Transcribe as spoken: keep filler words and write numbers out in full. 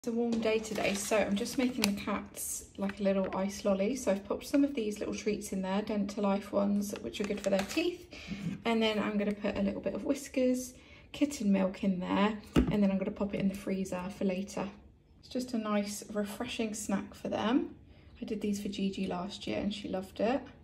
It's a warm day today, so I'm just making the cats like a little ice lolly. So I've popped some of these little treats in there, Dentalife ones, which are good for their teeth. And then I'm going to put a little bit of Whiskers, kitten milk in there, and then I'm going to pop it in the freezer for later. It's just a nice, refreshing snack for them. I did these for Gigi last year and she loved it.